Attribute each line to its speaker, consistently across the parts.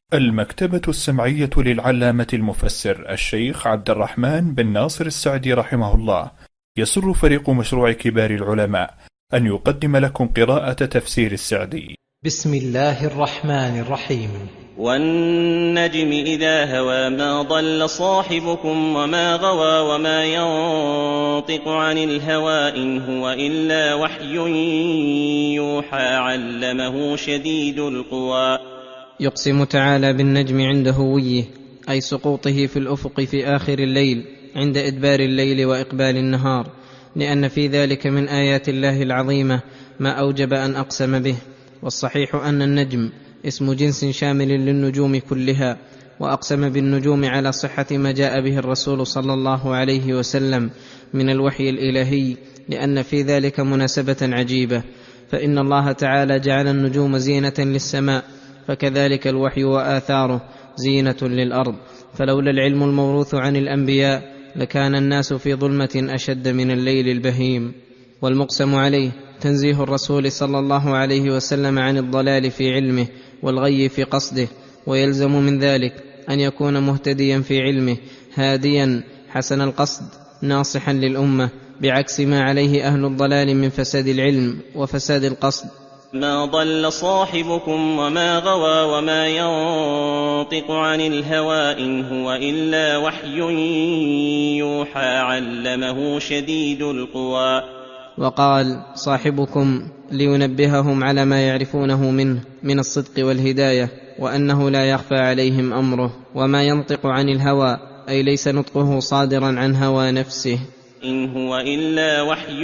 Speaker 1: المكتبة السمعية للعلامة المفسر الشيخ عبد الرحمن بن ناصر السعدي رحمه الله، يسر فريق مشروع كبار العلماء أن يقدم لكم قراءة تفسير السعدي.
Speaker 2: بسم الله الرحمن الرحيم.
Speaker 3: والنجم إذا هوى ما ضل صاحبكم وما غوى وما ينطق عن الهوى إن هو إلا وحي يوحى علمه شديد القوى.
Speaker 4: يقسم تعالى بالنجم عند هويه، أي سقوطه في الأفق في آخر الليل عند إدبار الليل وإقبال النهار، لأن في ذلك من آيات الله العظيمة ما أوجب أن أقسم به. والصحيح أن النجم اسم جنس شامل للنجوم كلها، وأقسم بالنجوم على صحة ما جاء به الرسول صلى الله عليه وسلم من الوحي الإلهي، لأن في ذلك مناسبة عجيبة، فإن الله تعالى جعل النجوم زينة للسماء، فكذلك الوحي وآثاره زينة للأرض. فلولا العلم الموروث عن الأنبياء لكان الناس في ظلمة أشد من الليل البهيم. والمقسم عليه تنزيه الرسول صلى الله عليه وسلم عن الضلال في علمه والغي في قصده، ويلزم من ذلك أن يكون مهتديا في علمه هاديا حسن القصد ناصحا للأمة، بعكس ما عليه أهل الضلال من فساد العلم وفساد القصد.
Speaker 3: ما ضل صاحبكم وما غوى وما ينطق عن الهوى إن هو إلا وحي يوحى علمه شديد القوى.
Speaker 4: وقال صاحبكم لينبههم على ما يعرفونه منه من الصدق والهداية، وأنه لا يخفى عليهم أمره. وما ينطق عن الهوى أي ليس نطقه صادرا عن هوى نفسه،
Speaker 3: إن هو إلا وحي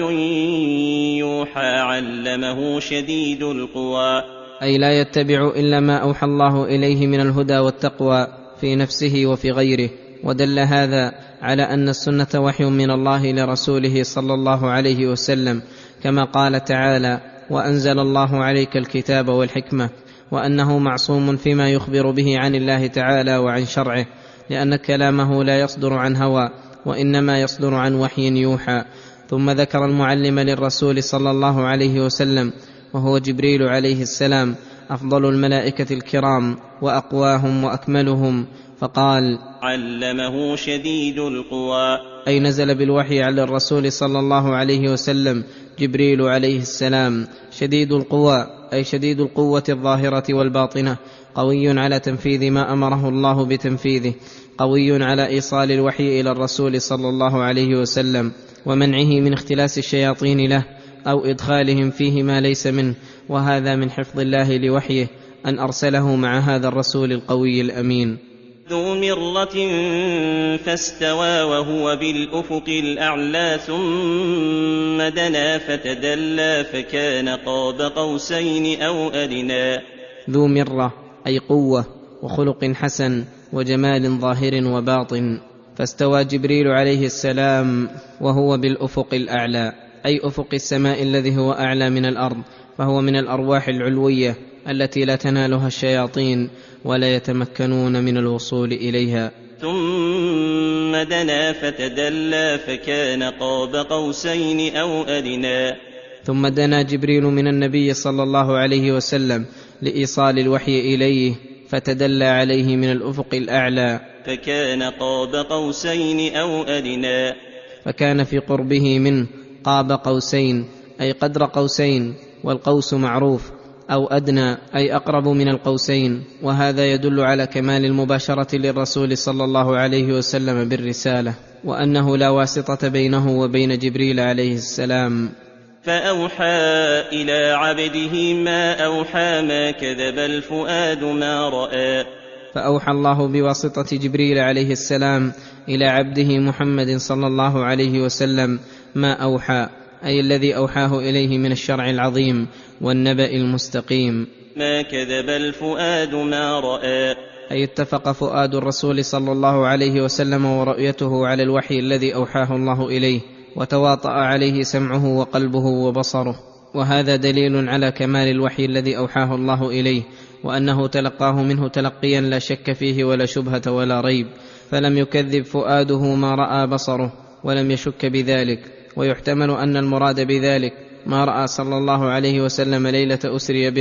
Speaker 3: يوحى علمه شديد القوى،
Speaker 4: أي لا يتبع إلا ما أوحى الله إليه من الهدى والتقوى في نفسه وفي غيره. ودل هذا على أن السنة وحي من الله لرسوله صلى الله عليه وسلم، كما قال تعالى: وأنزل الله عليك الكتاب والحكمة، وأنه معصوم فيما يخبر به عن الله تعالى وعن شرعه، لأن كلامه لا يصدر عن هوى، وإنما يصدر عن وحي يوحى. ثم ذكر المعلم للرسول صلى الله عليه وسلم وهو جبريل عليه السلام، أفضل الملائكة الكرام وأقواهم وأكملهم، فقال:
Speaker 3: علمه شديد القوى،
Speaker 4: أي نزل بالوحي على الرسول صلى الله عليه وسلم جبريل عليه السلام. شديد القوى أي شديد القوة الظاهرة والباطنة، قوي على تنفيذ ما أمره الله بتنفيذه، قوي على إيصال الوحي إلى الرسول صلى الله عليه وسلم ومنعه من اختلاس الشياطين له أو إدخالهم فيه ما ليس منه. وهذا من حفظ الله لوحيه أن أرسله مع هذا الرسول القوي الأمين.
Speaker 3: ذو مرة فاستوى وهو بالأفق الأعلى ثم دنا فتدلى فكان قاب قوسين أو أدنى.
Speaker 4: ذو مرة أي قوة وخلق حسن وجمال ظاهر وباطن. فاستوى جبريل عليه السلام وهو بالأفق الأعلى، أي أفق السماء الذي هو أعلى من الأرض، فهو من الأرواح العلوية التي لا تنالها الشياطين ولا يتمكنون من الوصول إليها.
Speaker 3: ثم دنا فتدلى فكان قاب قوسين أو أدنى.
Speaker 4: ثم دنا جبريل من النبي صلى الله عليه وسلم لإيصال الوحي إليه، فتدلى عليه من الأفق الأعلى
Speaker 3: فكان قاب قوسين أو أدنى،
Speaker 4: فكان في قربه منه قاب قوسين أي قدر قوسين، والقوس معروف، أو أدنى أي أقرب من القوسين. وهذا يدل على كمال المباشرة للرسول صلى الله عليه وسلم بالرسالة، وأنه لا واسطة بينه وبين جبريل عليه السلام.
Speaker 3: فأوحى إلى عبده ما أوحى ما كذب الفؤاد ما رأى.
Speaker 4: فأوحى الله بواسطة جبريل عليه السلام إلى عبده محمد صلى الله عليه وسلم ما أوحى، أي الذي أوحاه إليه من الشرع العظيم والنبأ المستقيم.
Speaker 3: ما كذب الفؤاد ما رأى،
Speaker 4: أي اتفق فؤاد الرسول صلى الله عليه وسلم ورؤيته على الوحي الذي أوحاه الله إليه، وتواطأ عليه سمعه وقلبه وبصره. وهذا دليل على كمال الوحي الذي أوحاه الله إليه، وأنه تلقاه منه تلقيا لا شك فيه ولا شبهة ولا ريب، فلم يكذب فؤاده ما رأى بصره ولم يشك بذلك. ويحتمل أن المراد بذلك ما رأى صلى الله عليه وسلم ليلة أسري به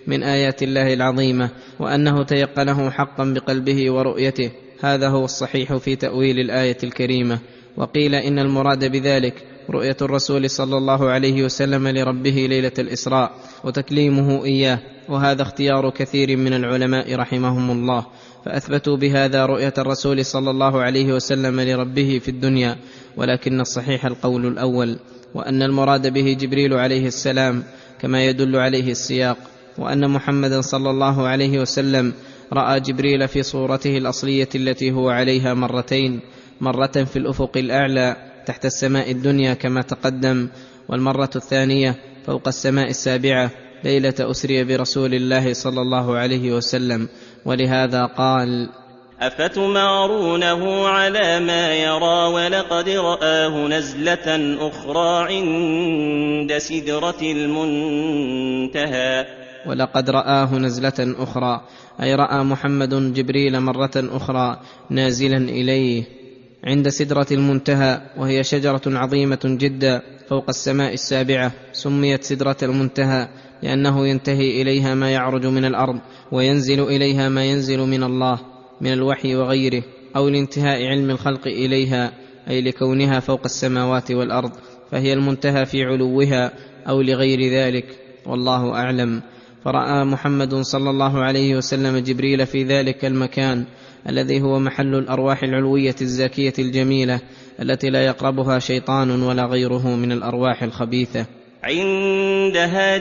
Speaker 4: من آيات الله العظيمة، وأنه تيقنه حقا بقلبه ورؤيته. هذا هو الصحيح في تأويل الآية الكريمة. وقيل إن المراد بذلك رؤية الرسول صلى الله عليه وسلم لربه ليلة الإسراء وتكليمه إياه، وهذا اختيار كثير من العلماء رحمهم الله، فأثبتوا بهذا رؤية الرسول صلى الله عليه وسلم لربه في الدنيا. ولكن الصحيح القول الأول، وأن المراد به جبريل عليه السلام كما يدل عليه السياق، وأن محمدا صلى الله عليه وسلم رأى جبريل في صورته الأصلية التي هو عليها مرتين، مرة في الأفق الأعلى تحت السماء الدنيا كما تقدم، والمرة الثانية فوق السماء السابعة ليلة أسري برسول الله صلى الله عليه وسلم. ولهذا قال:
Speaker 3: أفتمارونه على ما يرى ولقد رآه نزلة أخرى عند سدرة المنتهى.
Speaker 4: ولقد رآه نزلة أخرى، أي رأى محمد جبريل مرة أخرى نازلا إليه عند سدرة المنتهى، وهي شجرة عظيمة جدا فوق السماء السابعة. سميت سدرة المنتهى لأنه ينتهي إليها ما يعرج من الأرض، وينزل إليها ما ينزل من الله من الوحي وغيره، أو لانتهاء علم الخلق إليها، أي لكونها فوق السماوات والأرض، فهي المنتهى في علوها أو لغير ذلك، والله أعلم. فرأى محمد صلى الله عليه وسلم جبريل في ذلك المكان الذي هو محل الأرواح العلوية الزاكية الجميلة التي لا يقربها شيطان ولا غيره من الأرواح الخبيثة.
Speaker 3: عندها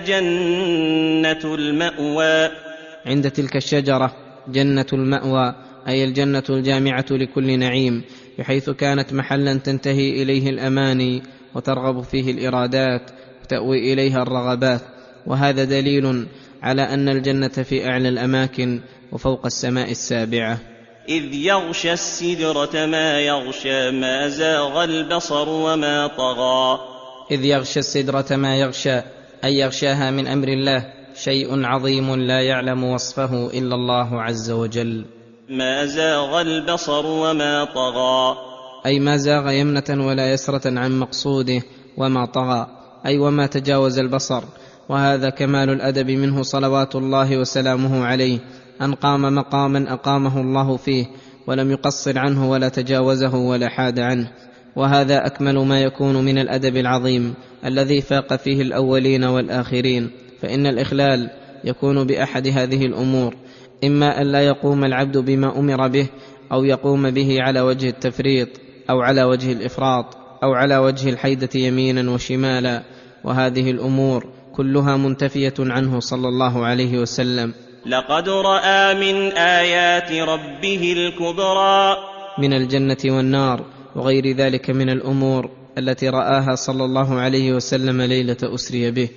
Speaker 3: جنة المأوى،
Speaker 4: عند تلك الشجرة جنة المأوى، أي الجنة الجامعة لكل نعيم، بحيث كانت محلا تنتهي إليه الأماني وترغب فيه الإرادات وتأوي إليها الرغبات. وهذا دليل على أن الجنة في أعلى الأماكن وفوق السماء السابعة.
Speaker 3: إذ يغشى السدرة ما يغشى، ما زاغ البصر وما طغى.
Speaker 4: إذ يغشى السدرة ما يغشى، أي يغشاها من أمر الله شيء عظيم لا يعلم وصفه إلا الله عز وجل.
Speaker 3: ما زاغ البصر وما طغى،
Speaker 4: أي ما زاغ يمنة ولا يسرة عن مقصوده، وما طغى أي وما تجاوز البصر. وهذا كمال الأدب منه صلوات الله وسلامه عليه، أن قام مقاما أقامه الله فيه ولم يقصر عنه ولا تجاوزه ولا حاد عنه. وهذا أكمل ما يكون من الأدب العظيم الذي فاق فيه الأولين والآخرين. فإن الإخلال يكون بأحد هذه الأمور، إما أن لا يقوم العبد بما أمر به، أو يقوم به على وجه التفريط، أو على وجه الإفراط، أو على وجه الحيدة يمينا وشمالا، وهذه الأمور كلها منتفية عنه صلى الله عليه وسلم.
Speaker 3: لقد رأى من آيات ربه الكبرى،
Speaker 4: من الجنة والنار وغير ذلك من الأمور التي رآها صلى الله عليه وسلم ليلة أسري به.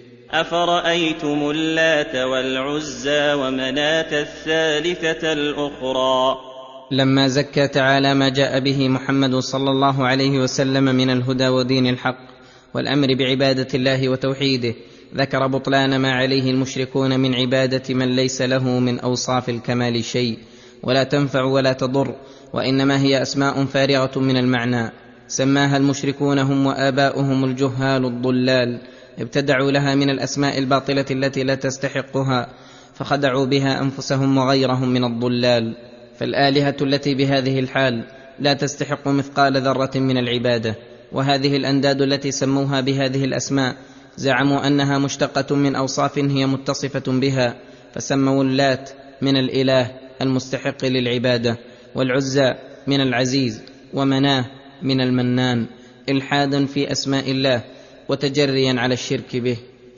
Speaker 3: أفرأيتم اللات والعزى ومناة الثالثة الأخرى.
Speaker 4: لما زكى تعالى ما جاء به محمد صلى الله عليه وسلم من الهدى ودين الحق والأمر بعبادة الله وتوحيده، ذكر بطلان ما عليه المشركون من عبادة من ليس له من أوصاف الكمال شيء، ولا تنفع ولا تضر، وإنما هي أسماء فارغة من المعنى، سماها المشركون هم وآباؤهم الجهال الضلال، ابتدعوا لها من الأسماء الباطلة التي لا تستحقها، فخدعوا بها أنفسهم وغيرهم من الضلال. فالآلهة التي بهذه الحال لا تستحق مثقال ذرة من العبادة. وهذه الأنداد التي سموها بهذه الأسماء زعموا أنها مشتقة من أوصاف هي متصفة بها، فسموا اللات من الإله المستحق للعبادة، والعزى من العزيز، ومناه من المنان، إلحادا في أسماء الله وتجريا على الشرك به.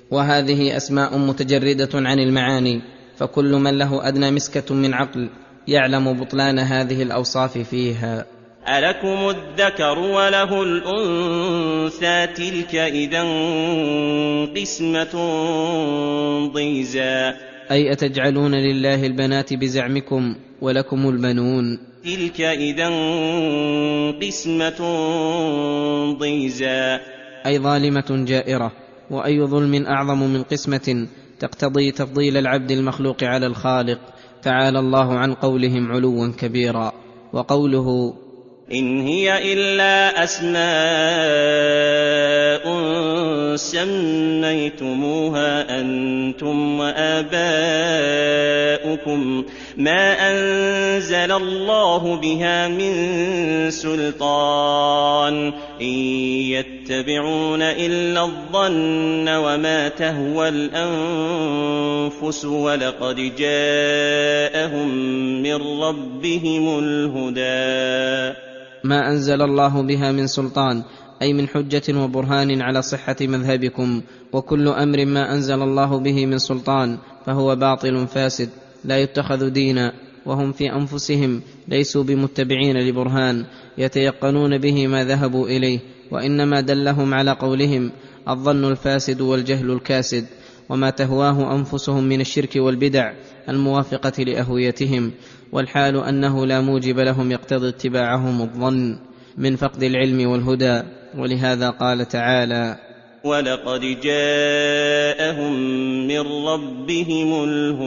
Speaker 4: وهذه أسماء متجردة عن المعاني، فكل من له أدنى مسكة من عقل يعلم بطلان هذه الأوصاف فيها.
Speaker 3: ألكم الذكر وله الأنثى، تلك إذا قسمة ضيزى.
Speaker 4: أي أتجعلون لله البنات بزعمكم ولكم البنون،
Speaker 3: تلك إذا قسمة ضيزى،
Speaker 4: أي ظالمة جائرة. وأي ظلم أعظم من قسمة تقتضي تفضيل العبد المخلوق على الخالق، تعالى الله عن قولهم علوا كبيرا. وقوله
Speaker 3: إن هي إلا أسماء سميتموها أنتم وآباؤكم ما أنزل الله بها من سلطان إن يتبعون إلا الظن وما تهوى الأنفس ولقد جاءهم من ربهم الهدى.
Speaker 4: ما أنزل الله بها من سلطان أي من حجة وبرهان على صحة مذهبكم، وكل أمر ما أنزل الله به من سلطان فهو باطل فاسد لا يتخذ دينا، وهم في أنفسهم ليسوا بمتبعين لبرهان يتيقنون به ما ذهبوا إليه، وإنما دلهم على قولهم الظن الفاسد والجهل الكاسد وما تهواه أنفسهم من الشرك والبدع الموافقة لأهويتهم، والحال أنه لا موجب لهم يقتضي اتباعهم الظن من فقد العلم والهدى. ولهذا قال تعالى
Speaker 3: ولقد جاءهم من ربهم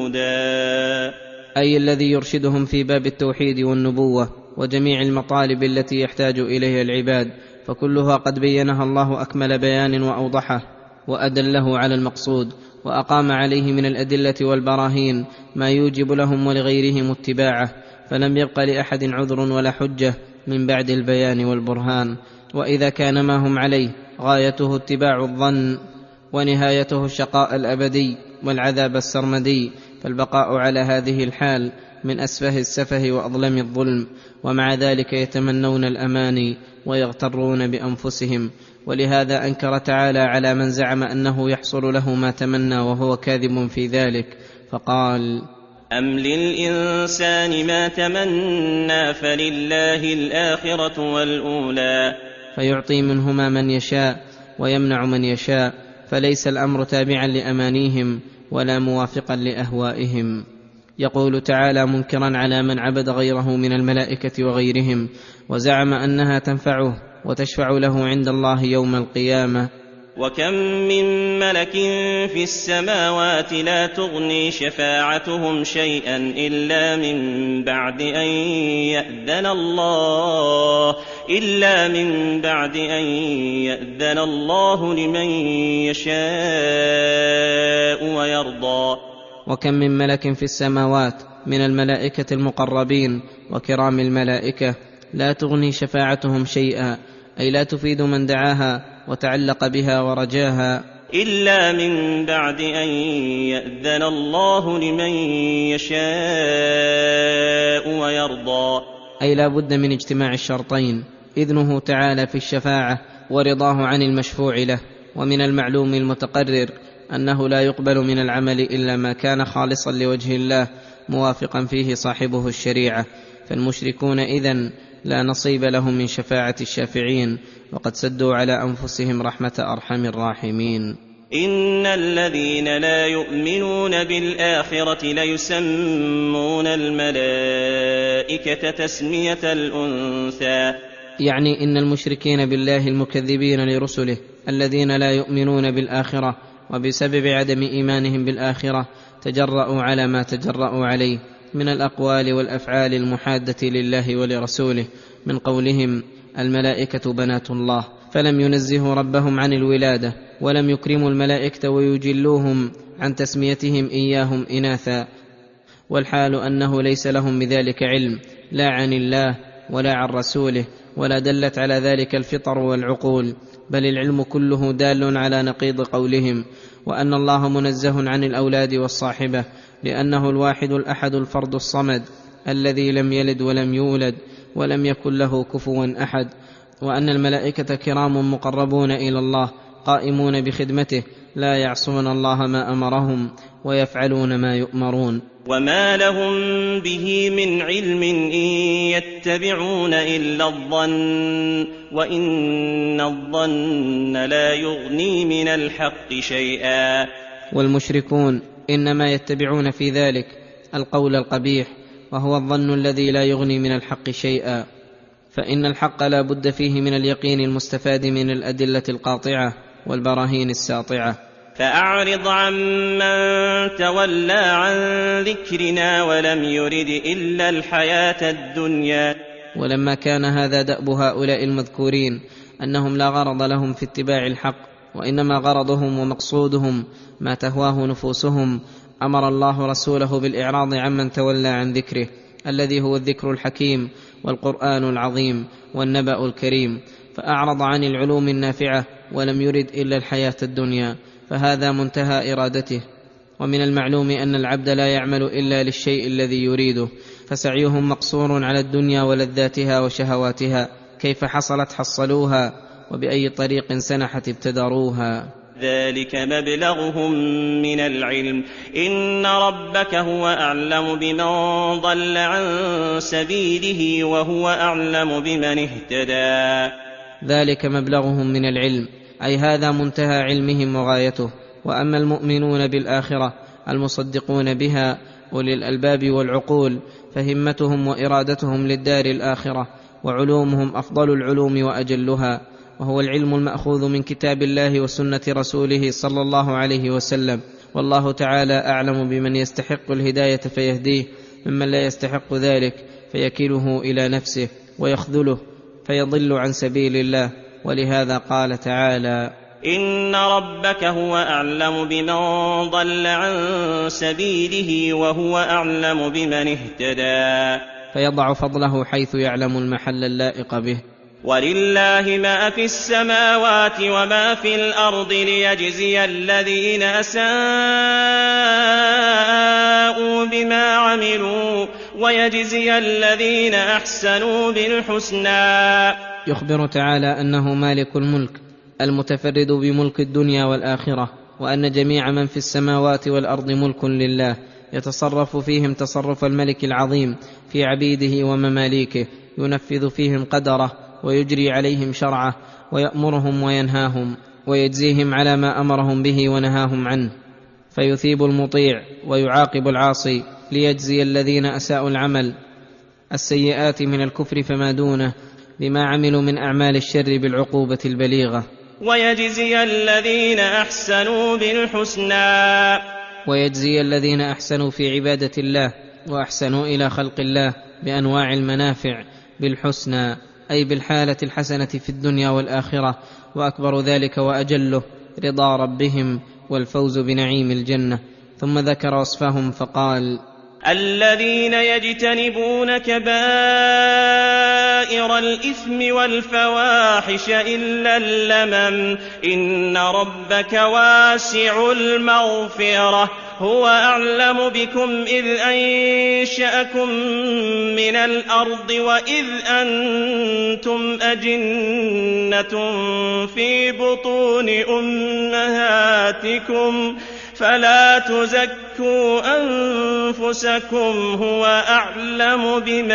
Speaker 3: الهدى،
Speaker 4: أي الذي يرشدهم في باب التوحيد والنبوة وجميع المطالب التي يحتاج إليها العباد، فكلها قد بينها الله أكمل بيان وأوضحه وأدله على المقصود، وأقام عليه من الأدلة والبراهين ما يوجب لهم ولغيرهم اتباعه، فلم يبق لأحد عذر ولا حجة من بعد البيان والبرهان. وإذا كان ما هم عليه غايته اتباع الظن ونهايته الشقاء الأبدي والعذاب السرمدي، فالبقاء على هذه الحال من أسفه السفه وأظلم الظلم، ومع ذلك يتمنون الأماني ويغترون بأنفسهم. ولهذا أنكر تعالى على من زعم أنه يحصل له ما تمنى وهو كاذب في ذلك، فقال
Speaker 3: أم للإنسان ما تمنى فلله الآخرة والأولى،
Speaker 4: فيعطي منهما من يشاء ويمنع من يشاء، فليس الأمر تابعا لأمانيهم ولا موافقا لأهوائهم. يقول تعالى منكرا على من عبد غيره من الملائكة وغيرهم وزعم أنها تنفعه وتشفع له عند الله يوم القيامة.
Speaker 3: وكم من ملك في السماوات لا تغني شفاعتهم شيئا إلا من بعد أن يأذن الله لمن يشاء ويرضى.
Speaker 4: وكم من ملك في السماوات من الملائكة المقربين وكرام الملائكة لا تغني شفاعتهم شيئا، أي لا تفيد من دعاها وتعلق بها ورجاها،
Speaker 3: إلا من بعد أن يأذن الله لمن يشاء ويرضى،
Speaker 4: أي لا بد من اجتماع الشرطين: إذنه تعالى في الشفاعة ورضاه عن المشفوع له. ومن المعلوم المتقرر أنه لا يقبل من العمل إلا ما كان خالصا لوجه الله موافقا فيه صاحبه الشريعة، فالمشركون إذن لا نصيب لهم من شفاعة الشافعين، وقد سدوا على أنفسهم رحمة أرحم الراحمين.
Speaker 3: إن الذين لا يؤمنون بالآخرة ليسمون الملائكة تسمية الأنثى،
Speaker 4: يعني إن المشركين بالله المكذبين لرسله الذين لا يؤمنون بالآخرة وبسبب عدم إيمانهم بالآخرة تجرؤوا على ما تجرؤوا عليه من الأقوال والأفعال المحادة لله ولرسوله، من قولهم الملائكة بنات الله، فلم ينزهوا ربهم عن الولادة، ولم يكرموا الملائكة ويجلوهم عن تسميتهم إياهم إناثا، والحال أنه ليس لهم بذلك علم لا عن الله ولا عن رسوله، ولا دلت على ذلك الفطر والعقول، بل العلم كله دال على نقيض قولهم، وأن الله منزه عن الأولاد والصاحبة، لأنه الواحد الأحد الفرد الصمد الذي لم يلد ولم يولد ولم يكن له كفوا أحد، وأن الملائكة كرام مقربون إلى الله قائمون بخدمته لا يعصون الله ما أمرهم ويفعلون ما يؤمرون.
Speaker 3: وما لهم به من علم إن يتبعون إلا الظن وإن الظن لا يغني من الحق شيئا.
Speaker 4: والمشركون إنما يتبعون في ذلك القول القبيح، وهو الظن الذي لا يغني من الحق شيئا، فإن الحق لا بد فيه من اليقين المستفاد من الأدلة القاطعة والبراهين الساطعة.
Speaker 3: فأعرض عمن تولى عن ذكرنا ولم يرد إلا الحياة الدنيا.
Speaker 4: ولما كان هذا دأب هؤلاء المذكورين أنهم لا غرض لهم في اتباع الحق وإنما غرضهم ومقصودهم ما تهواه نفوسهم. أمر الله رسوله بالإعراض عمن تولى عن ذكره، الذي هو الذكر الحكيم والقرآن العظيم والنبأ الكريم، فأعرض عن العلوم النافعة ولم يرد إلا الحياة الدنيا، فهذا منتهى إرادته. ومن المعلوم أن العبد لا يعمل إلا للشيء الذي يريده، فسعيهم مقصور على الدنيا ولذاتها وشهواتها، كيف حصلت حصلوها، وبأي طريق سنحت ابتدروها.
Speaker 3: ذلك مبلغهم من العلم، إن ربك هو أعلم بمن ضل عن سبيله وهو أعلم بمن اهتدى.
Speaker 4: ذلك مبلغهم من العلم، أي هذا منتهى علمهم وغايته. وأما المؤمنون بالآخرة المصدقون بها أولي الألباب والعقول، فهمتهم وإرادتهم للدار الآخرة، وعلومهم أفضل العلوم وأجلها، وهو العلم المأخوذ من كتاب الله وسنة رسوله صلى الله عليه وسلم. والله تعالى أعلم بمن يستحق الهداية فيهديه، ممن لا يستحق ذلك فيكله إلى نفسه ويخذله فيضل عن سبيل الله. ولهذا قال تعالى:
Speaker 3: إن ربك هو أعلم بمن ضل عن سبيله وهو أعلم بمن اهتدى.
Speaker 4: فيضع فضله حيث يعلم المحل اللائق به.
Speaker 3: ولله ما في السماوات وما في الأرض ليجزي الذين أساءوا بما عملوا ويجزي الذين أحسنوا بالحسنى.
Speaker 4: يخبر تعالى أنه مالك الملك المتفرد بملك الدنيا والآخرة، وأن جميع من في السماوات والأرض ملك لله، يتصرف فيهم تصرف الملك العظيم في عبيده ومماليكه، ينفذ فيهم قدره ويجري عليهم شرعه، ويأمرهم وينهاهم، ويجزيهم على ما أمرهم به ونهاهم عنه، فيثيب المطيع ويعاقب العاصي، ليجزي الذين أساءوا العمل السيئات من الكفر فما دونه بما عملوا من أعمال الشر بالعقوبة البليغة،
Speaker 3: ويجزي الذين أحسنوا بالحسنى.
Speaker 4: ويجزي الذين أحسنوا في عبادة الله وأحسنوا إلى خلق الله بأنواع المنافع بالحسنى، أي بالحالة الحسنة في الدنيا والآخرة، وأكبر ذلك وأجله رضا ربهم والفوز بنعيم الجنة. ثم ذكر وصفهم فقال:
Speaker 3: الذين يجتنبون كبائر الإثم والفواحش إلا اللمم، إن ربك واسع المغفرة، هو أعلم بكم إذ أنشأكم من الأرض وإذ أنتم أجنة في بطون أمهاتكم، فلا تزكوا أنفسكم هو أعلم بمن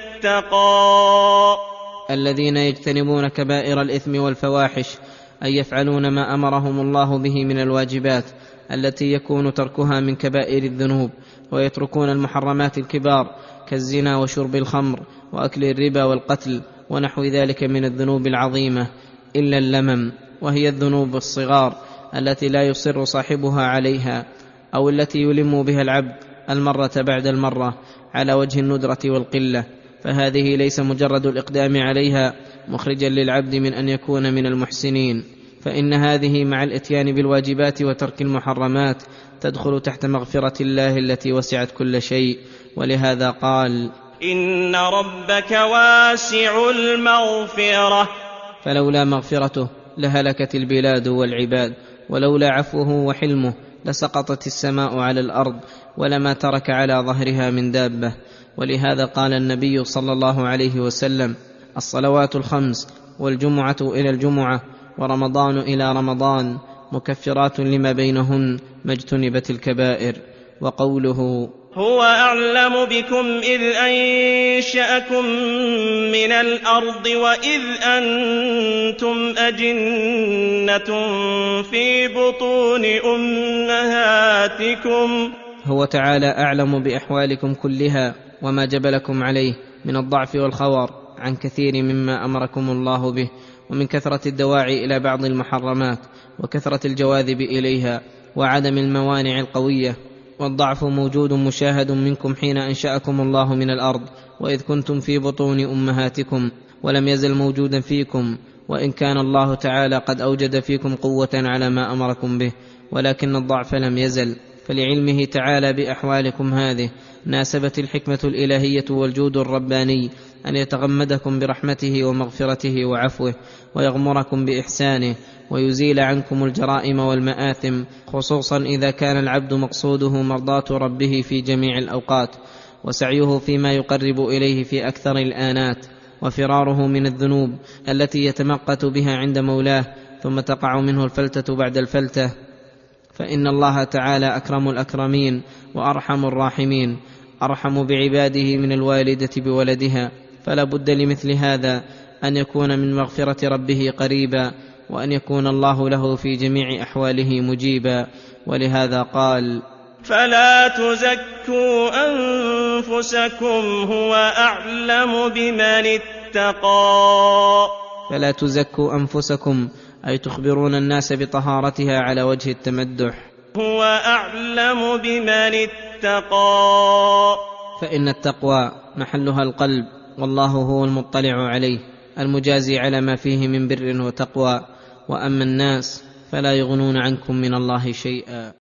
Speaker 3: اتقى.
Speaker 4: الذين يجتنبون كبائر الإثم والفواحش، أي يفعلون ما أمرهم الله به من الواجبات التي يكون تركها من كبائر الذنوب، ويتركون المحرمات الكبار كالزنا وشرب الخمر وأكل الربا والقتل ونحو ذلك من الذنوب العظيمة، إلا اللمم، وهي الذنوب الصغار التي لا يصر صاحبها عليها، أو التي يلم بها العبد المرة بعد المرة على وجه الندرة والقلة، فهذه ليس مجرد الإقدام عليها مخرجا للعبد من أن يكون من المحسنين، فإن هذه مع الإتيان بالواجبات وترك المحرمات تدخل تحت مغفرة الله التي وسعت كل شيء. ولهذا قال:
Speaker 3: إن ربك واسع المغفرة.
Speaker 4: فلولا مغفرته لهلكت البلاد والعباد، ولولا عفوه وحلمه لسقطت السماء على الأرض ولما ترك على ظهرها من دابة. ولهذا قال النبي صلى الله عليه وسلم: الصلوات الخمس والجمعة إلى الجمعة ورمضان إلى رمضان مكفرات لما بينهن ما اجتنبت الكبائر. وقوله:
Speaker 3: هو أعلم بكم إذ أنشأكم من الأرض وإذ أنتم أجنة في بطون أمهاتكم.
Speaker 4: هو تعالى أعلم بأحوالكم كلها وما جبلكم عليه من الضعف والخور عن كثير مما أمركم الله به، ومن كثرة الدواعي إلى بعض المحرمات وكثرة الجواذب إليها وعدم الموانع القوية. والضعف موجود مشاهد منكم حين أنشأكم الله من الأرض وإذ كنتم في بطون أمهاتكم، ولم يزل موجودا فيكم، وإن كان الله تعالى قد أوجد فيكم قوة على ما أمركم به، ولكن الضعف لم يزل. فلعلمه تعالى بأحوالكم هذه ناسبت الحكمة الإلهية والجود الرباني أن يتغمدكم برحمته ومغفرته وعفوه، ويغمركم بإحسانه، ويزيل عنكم الجرائم والمآثم، خصوصا إذا كان العبد مقصوده مرضاة ربه في جميع الأوقات، وسعيه فيما يقرب إليه في أكثر الآنات، وفراره من الذنوب التي يتمقت بها عند مولاه ثم تقع منه الفلتة بعد الفلتة. فإن الله تعالى أكرم الأكرمين وأرحم الراحمين، أرحم بعباده من الوالدة بولدها، فلا بد لمثل هذا أن يكون من مغفرة ربه قريبا، وأن يكون الله له في جميع أحواله مجيبا. ولهذا قال:
Speaker 3: فلا تزكوا أنفسكم هو أعلم بمن اتقى.
Speaker 4: فلا تزكوا أنفسكم، أي تخبرون الناس بطهارتها على وجه التمدح.
Speaker 3: هو أعلم بمن اتقى،
Speaker 4: فإن التقوى محلها القلب، والله هو المطلع عليه المجازي على ما فيه من بر وتقوى. وأما الناس فلا يغنون عنكم من الله شيئا.